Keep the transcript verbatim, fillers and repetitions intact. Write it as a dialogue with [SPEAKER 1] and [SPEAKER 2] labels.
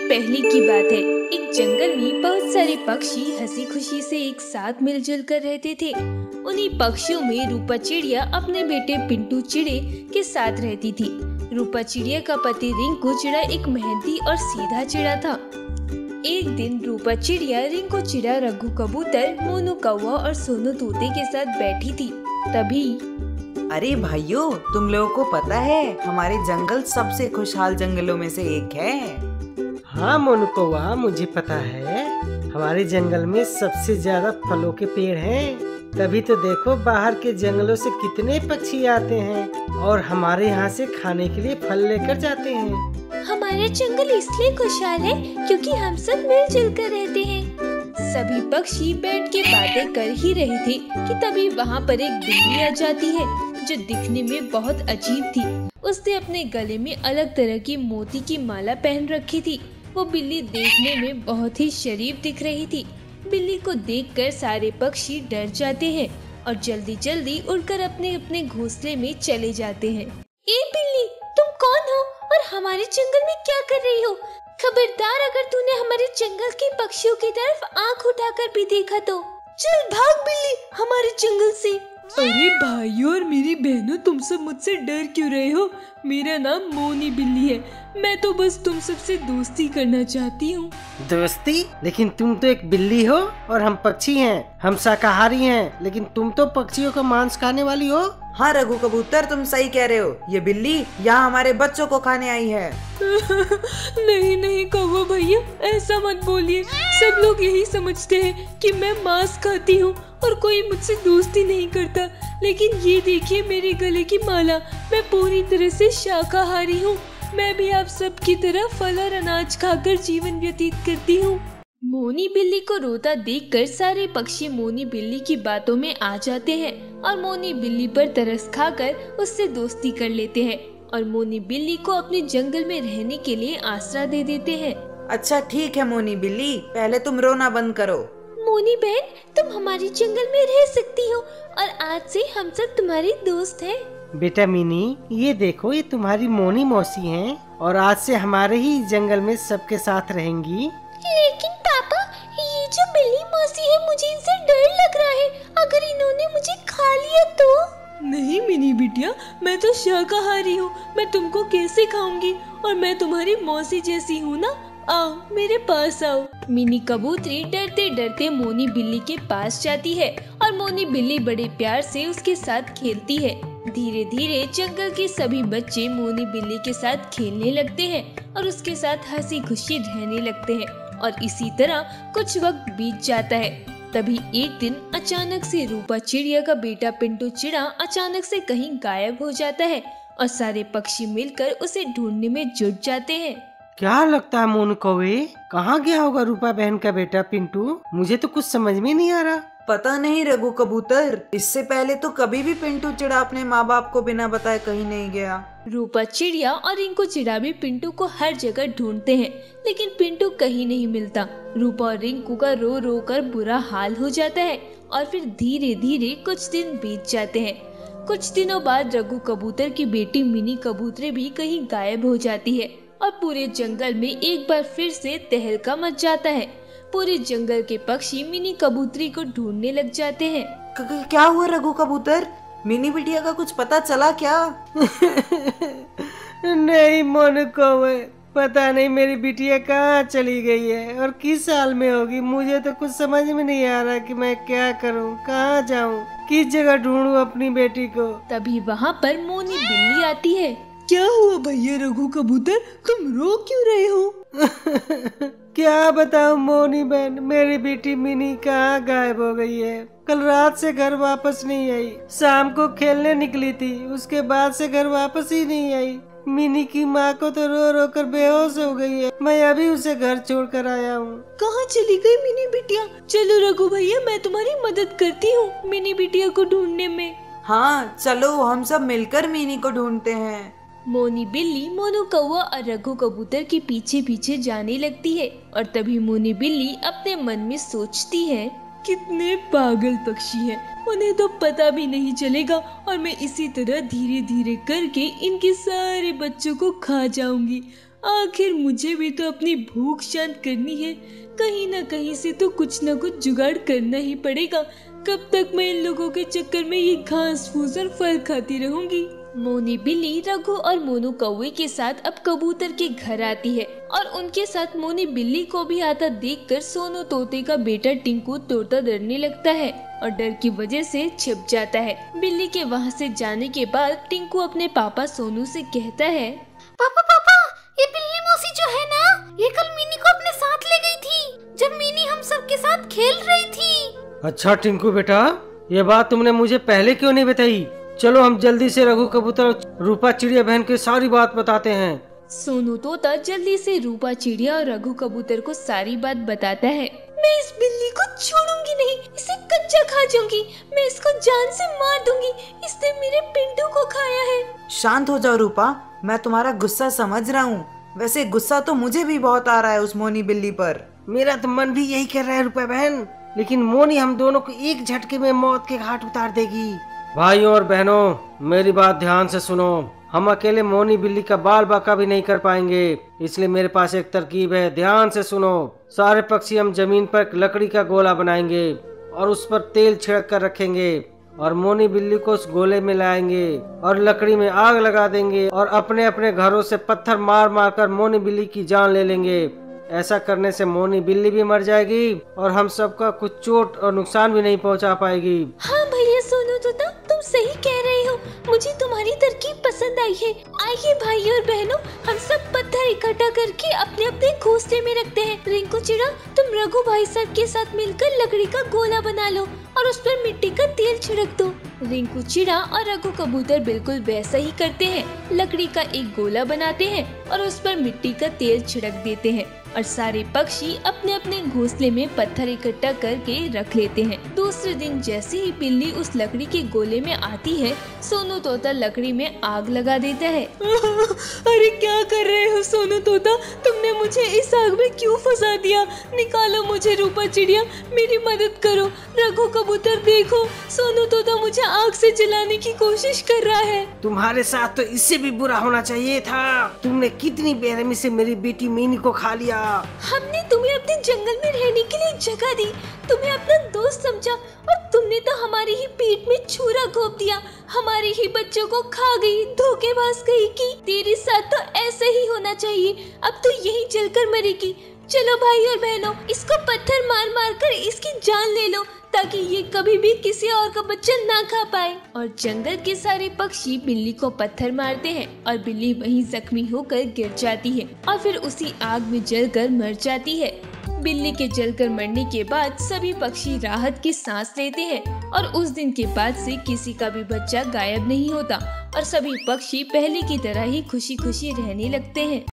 [SPEAKER 1] पहले की बात है। एक जंगल में बहुत सारे पक्षी हंसी खुशी से एक साथ मिलजुल कर रहते थे। उन्हीं पक्षियों में रूपा चिड़िया अपने बेटे पिंटू चिड़े के साथ रहती थी। रूपा चिड़िया का पति रिंकू चिड़ा एक मेहनती और सीधा चिड़ा था। एक दिन रूपा चिड़िया, रिंकू चिड़ा, रघु कबूतर, मोनू कौवा और सोनू तोते के साथ बैठी थी। तभी
[SPEAKER 2] अरे भाइयों, तुम लोगों को पता है हमारे जंगल सबसे खुशहाल जंगलों में से एक है।
[SPEAKER 3] हाँ मोनू कौवा, मुझे पता है। हमारे जंगल में सबसे ज्यादा फलों के पेड़ हैं। तभी तो देखो बाहर के जंगलों से कितने पक्षी आते हैं और हमारे यहाँ से खाने के लिए फल लेकर जाते हैं।
[SPEAKER 1] हमारा जंगल इसलिए खुशहाल है क्योंकि हम सब मिलजुल कर रहते हैं। सभी पक्षी बैठ के बातें कर ही रहे थे कि तभी वहाँ पर एक बिल्ली आ जाती है जो दिखने में बहुत अजीब थी। उसने अपने गले में अलग तरह की मोती की माला पहन रखी थी। वो बिल्ली देखने में बहुत ही शरीफ दिख रही थी। बिल्ली को देखकर सारे पक्षी डर जाते हैं और जल्दी जल्दी उड़कर अपने अपने घोंसले में चले जाते हैं। ए बिल्ली, तुम कौन हो और हमारे जंगल में क्या कर रही हो? खबरदार, अगर तूने हमारे जंगल के पक्षियों की तरफ आंख उठाकर भी देखा तो चल भाग बिल्ली हमारे जंगल से।
[SPEAKER 4] अरे भाइयों और मेरी बहनों, तुम सब मुझसे डर क्यों रहे हो? मेरा नाम मोनी बिल्ली है। मैं तो बस तुम सबसे दोस्ती करना चाहती हूँ।
[SPEAKER 3] दोस्ती? लेकिन तुम तो एक बिल्ली हो और हम पक्षी हैं। हम शाकाहारी हैं, लेकिन तुम तो पक्षियों का मांस खाने वाली हो।
[SPEAKER 2] हाँ रघु कबूतर, तुम सही कह रहे हो। ये बिल्ली यहाँ हमारे बच्चों को खाने आई है।
[SPEAKER 4] नहीं नहीं कौवा भैया, ऐसा मत बोलिए। सब लोग यही समझते हैं कि मैं मांस खाती हूँ और कोई मुझसे दोस्ती नहीं करता। लेकिन ये देखिए मेरे गले की माला, मैं पूरी तरह से शाकाहारी हूँ। मैं भी आप सब की तरह फल और अनाज खाकर जीवन व्यतीत करती हूँ।
[SPEAKER 1] मोनी बिल्ली को रोता देखकर सारे पक्षी मोनी बिल्ली की बातों में आ जाते हैं और मोनी बिल्ली पर तरस खाकर उससे दोस्ती कर लेते हैं और मोनी बिल्ली को अपने जंगल में रहने के लिए आसरा दे देते हैं।
[SPEAKER 2] अच्छा ठीक है मोनी बिल्ली, पहले तुम रोना बंद करो।
[SPEAKER 1] मोनी बहन, तुम हमारे जंगल में रह सकती हो और आज से हम सब तुम्हारे दोस्त हैं।
[SPEAKER 3] बेटा मिनी, ये देखो, ये तुम्हारी मोनी मौसी हैं और आज से हमारे ही जंगल में सबके साथ रहेंगी।
[SPEAKER 1] लेकिन पापा, ये जो बिल्ली मौसी है, मुझे इनसे डर लग रहा है। अगर इन्होंने मुझे खा लिया तो?
[SPEAKER 4] नहीं मिनी बिटिया, मैं तो शाकाहारी हूँ। मैं तुमको कैसे खाऊंगी? और मैं तुम्हारी मौसी जैसी हूँ ना। आओ मेरे पास आओ।
[SPEAKER 1] मिनी कबूतरी डरते डरते मोनी बिल्ली के पास जाती है और मोनी बिल्ली बड़े प्यार से उसके साथ खेलती है। धीरे धीरे जंगल के सभी बच्चे मोनी बिल्ली के साथ खेलने लगते हैं और उसके साथ हंसी खुशी रहने लगते हैं और इसी तरह कुछ वक्त बीत जाता है। तभी एक दिन अचानक से रूपा चिड़िया का बेटा पिंटू चिड़ा अचानक से कहीं गायब हो जाता है और सारे पक्षी मिलकर उसे ढूंढने में जुट जाते हैं।
[SPEAKER 3] क्या लगता है मोनू कौवे, कहाँ गया होगा रूपा बहन का बेटा पिंटू? मुझे तो कुछ समझ में नहीं आ रहा।
[SPEAKER 2] पता नहीं रघु कबूतर, इससे पहले तो कभी भी पिंटू चिड़ा अपने माँ बाप को बिना बताए कहीं नहीं गया।
[SPEAKER 1] रूपा चिड़िया और रिंकू चिड़ा भी पिंटू को हर जगह ढूंढते हैं, लेकिन पिंटू कहीं नहीं मिलता। रूपा और रिंकू का रो रो कर बुरा हाल हो जाता है और फिर धीरे धीरे कुछ दिन बीत जाते हैं। कुछ दिनों बाद रघु कबूतर की बेटी मिनी कबूतरी भी कहीं गायब हो जाती है और पूरे जंगल में एक बार फिर से तहलका मच जाता है। पूरे जंगल के पक्षी मिनी कबूतरी को ढूंढने लग जाते हैं।
[SPEAKER 2] क- क्या हुआ रघु कबूतर? मिनी बिटिया का कुछ पता चला क्या?
[SPEAKER 3] नहीं मोनू कौवे, पता नहीं मेरी बिटिया कहाँ चली गई है और किस साल में होगी। मुझे तो कुछ समझ में नहीं आ रहा कि मैं क्या करूँ, कहाँ जाऊँ, किस जगह ढूंढूं अपनी बेटी को।
[SPEAKER 1] तभी वहाँ पर मोनी बिल्ली आती है।
[SPEAKER 4] क्या हुआ भैया रघु कबूतर, तुम रो क्यों रहे हो?
[SPEAKER 3] क्या बताऊं मोनी बहन, मेरी बेटी मिनी कहाँ गायब हो गई है। कल रात से घर वापस नहीं आई। शाम को खेलने निकली थी, उसके बाद से घर वापस ही नहीं आई। मिनी की माँ को तो रो रो कर बेहोश हो गई है। मैं अभी उसे घर छोड़ कर आया हूँ।
[SPEAKER 4] कहाँ चली गई मिनी बिटिया? चलो रघु भैया, मैं तुम्हारी मदद करती हूँ मिनी बिटिया को ढूंढने में।
[SPEAKER 2] हाँ चलो, हम सब मिलकर मिनी को ढूंढते हैं।
[SPEAKER 1] मोनी बिल्ली मोनू कौवा और रघु कबूतर के पीछे पीछे जाने लगती है और तभी मोनी बिल्ली अपने मन में सोचती है,
[SPEAKER 4] कितने पागल पक्षी हैं, उन्हें तो पता भी नहीं चलेगा और मैं इसी तरह धीरे धीरे करके इनके सारे बच्चों को खा जाऊंगी। आखिर मुझे भी तो अपनी भूख शांत करनी है। कहीं ना कहीं से तो कुछ ना कुछ जुगाड़ करना ही पड़ेगा। कब तक मैं इन लोगों के चक्कर में ये घास फूस और फल खाती रहूंगी।
[SPEAKER 1] मोनी बिल्ली रघु और मोनू कौवे के साथ अब कबूतर के घर आती है और उनके साथ मोनी बिल्ली को भी आता देखकर सोनू तोते का बेटा टिंकू तोता डरने लगता है और डर की वजह से छिप जाता है। बिल्ली के वहाँ से जाने के बाद टिंकू अपने पापा सोनू से कहता है,
[SPEAKER 5] पापा पापा, ये बिल्ली मौसी जो है ना, ये कल मिनी को अपने साथ ले गई थी जब मिनी हम सबके साथ खेल रही थी।
[SPEAKER 3] अच्छा टिंकू बेटा, ये बात तुमने मुझे पहले क्यों नहीं बताई? चलो हम जल्दी से रघु कबूतर रूपा चिड़िया बहन की सारी बात बताते हैं।
[SPEAKER 1] सोनू तोता जल्दी से रूपा चिड़िया और रघु कबूतर को सारी बात बताता है।
[SPEAKER 4] मैं इस बिल्ली को छोड़ूंगी नहीं, इसे कच्चा खा जाऊंगी। मैं इसको जान से मार दूंगी, इसने मेरे पिंटू को खाया है।
[SPEAKER 2] शांत हो जाओ रूपा, मैं तुम्हारा गुस्सा समझ रहा हूँ। वैसे गुस्सा तो मुझे भी बहुत आ रहा है उस मोनी बिल्ली पर।
[SPEAKER 3] मेरा तो मन भी यही कर रहा है रूपा बहन, लेकिन मोनी हम दोनों को एक झटके में मौत के घाट उतार देगी। भाइयों और बहनों, मेरी बात ध्यान से सुनो। हम अकेले मोनी बिल्ली का बाल बाका भी नहीं कर पाएंगे, इसलिए मेरे पास एक तरकीब है, ध्यान से सुनो। सारे पक्षी हम जमीन पर लकड़ी का गोला बनाएंगे और उस पर तेल छिड़क कर रखेंगे और मोनी बिल्ली को उस गोले में लाएंगे और लकड़ी में आग लगा देंगे और अपने अपने घरों से पत्थर मार मार कर मोनी बिल्ली की जान ले लेंगे। ऐसा करने से मोनी बिल्ली भी मर जाएगी और हम सबका कुछ चोट और नुकसान भी नहीं पहुंचा पाएगी।
[SPEAKER 4] हाँ भैया सोनू तोता, तुम सही कह रहे हो। मुझे तुम्हारी तरकीब पसंद आई है। आइए भाइयों और बहनों, हम सब पत्थर इकट्ठा करके अपने अपने घोंसले में रखते हैं। रिंकू चिड़ा, तुम रघु भाई साहब के साथ मिलकर लकड़ी का गोला बना लो और उस पर मिट्टी का तेल छिड़क दो।
[SPEAKER 1] रिंकू चिड़ा और रघु कबूतर बिल्कुल वैसा ही करते हैं। लकड़ी का एक गोला बनाते हैं और उस पर मिट्टी का तेल छिड़क देते हैं और सारे पक्षी अपने अपने घोंसले में पत्थर इकट्ठा करके रख लेते हैं। दूसरे दिन जैसे ही बिल्ली उस लकड़ी के गोले में आती है, सोनू तोता लकड़ी में आग लगा देता है।
[SPEAKER 4] अरे क्या कर रहे हो सोनू तोता, तुमने मुझे इस आग में क्यों फंसा दिया? निकालो मुझे रूपा चिड़िया, मेरी मदद करो। रघु कबूतर देखो, सोनू तोता मुझे आग से जलाने की कोशिश कर रहा है।
[SPEAKER 3] तुम्हारे साथ तो इससे भी बुरा होना चाहिए था। तुमने कितनी बेरहमी से मेरी बेटी मिनी को खा लिया।
[SPEAKER 4] हमने तुम्हें अपने जंगल में रहने के लिए जगह दी, तुम्हें अपना दोस्त समझा और तुमने तो हमारी ही पीठ में छुरा घोंप दिया। हमारे ही बच्चों को खा गई, धोखेबाज कही कि तेरे साथ तो ऐसा ही होना चाहिए। अब तो यही जलकर मरेगी। चलो भाई और बहनों, इसको पत्थर मार मार कर इसकी जान ले लो ताकि ये कभी भी किसी और का बच्चा ना खा पाए।
[SPEAKER 1] और जंगल के सारे पक्षी बिल्ली को पत्थर मारते हैं और बिल्ली वहीं जख्मी होकर गिर जाती है और फिर उसी आग में जलकर मर जाती है। बिल्ली के जलकर मरने के बाद सभी पक्षी राहत की सांस लेते हैं और उस दिन के बाद से किसी का भी बच्चा गायब नहीं होता और सभी पक्षी पहले की तरह ही खुशी खुशी रहने लगते हैं।